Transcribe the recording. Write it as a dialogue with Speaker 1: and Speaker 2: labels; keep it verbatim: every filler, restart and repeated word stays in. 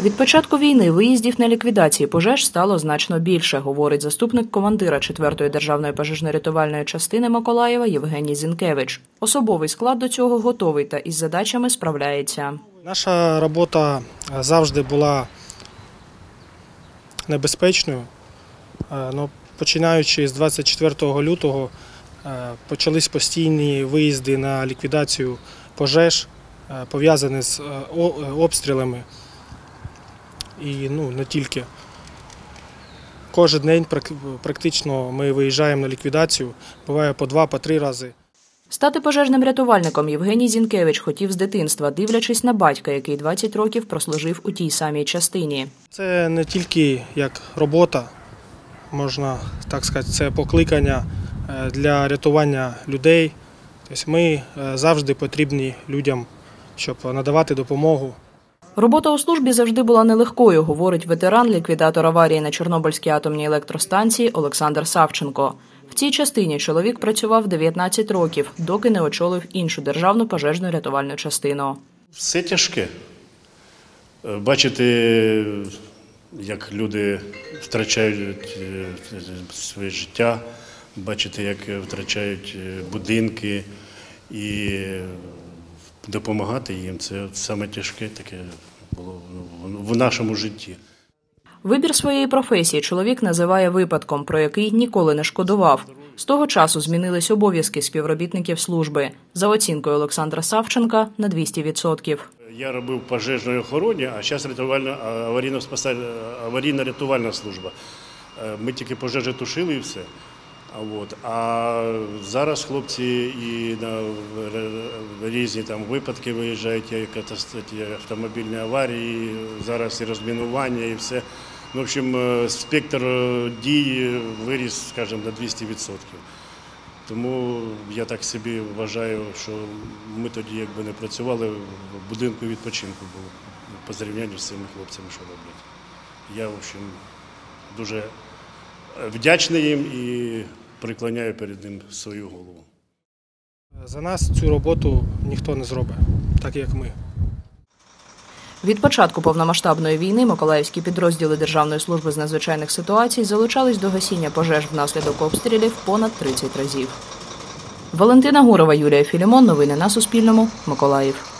Speaker 1: Від початку війни виїздів на ліквідації пожеж стало значно більше, говорить заступник командира четвертої державної пожежно-рятувальної частини Миколаєва Євгеній Зінкевич. Особовий склад до цього готовий та із задачами справляється.
Speaker 2: Наша робота завжди була небезпечною, але починаючи з двадцять четвертого лютого почались постійні виїзди на ліквідацію пожеж, пов'язані з обстрілами. І ну, не тільки. Кожен день практично ми виїжджаємо на ліквідацію, буває по два, по три рази.
Speaker 1: Стати пожежним рятувальником Євгеній Зінкевич хотів з дитинства, дивлячись на батька, який двадцять років прослужив у тій самій частині.
Speaker 2: Це не тільки як робота, можна так сказати, це покликання для рятування людей. Тобто ми завжди потрібні людям, щоб надавати допомогу.
Speaker 1: Робота у службі завжди була нелегкою, говорить ветеран, ліквідатор аварії на Чорнобильській атомній електростанції Олександр Савченко. В цій частині чоловік працював дев'ятнадцять років, доки не очолив іншу державну пожежну рятувальну частину.
Speaker 3: Все тяжке. Бачити, як люди втрачають своє життя, бачити, як втрачають будинки і допомагати їм – це саме тяжке таке було в нашому житті.
Speaker 1: Вибір своєї професії чоловік називає випадком, про який ніколи не шкодував. З того часу змінились обов'язки співробітників служби. За оцінкою Олександра Савченка – на двісті відсотків.
Speaker 3: Я робив в пожежній охороні, а зараз аварійно-рятувальна служба. Ми тільки пожежі тушили і все. А зараз хлопці і на різні там випадки виїжджають, як автомобільні аварії, зараз і розмінування, і все. В общем, спектр дій виріс, скажімо, на двісті відсотків. Тому я так собі вважаю, що ми тоді якби не працювали, в будинку відпочинку був по зрівнянню з цими хлопцями, що роблять. Я, в общем, дуже вдячний їм і приклоняю перед ним свою голову.
Speaker 2: За нас цю роботу ніхто не зробить, так як ми.
Speaker 1: Від початку повномасштабної війни миколаївські підрозділи Державної служби з надзвичайних ситуацій залучались до гасіння пожеж внаслідок обстрілів понад тридцять разів. Валентина Гурова, Юлія Філімон. Новини на Суспільному. Миколаїв.